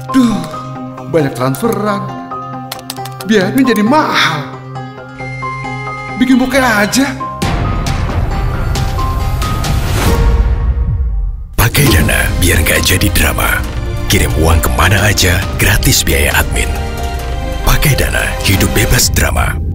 Duh, banyak transferan. Biayanya jadi mahal. Bikin bokeh aja. Pakai Dana biar gak jadi drama. Kirim uang kemana aja, gratis biaya admin. Pakai Dana, hidup bebas drama.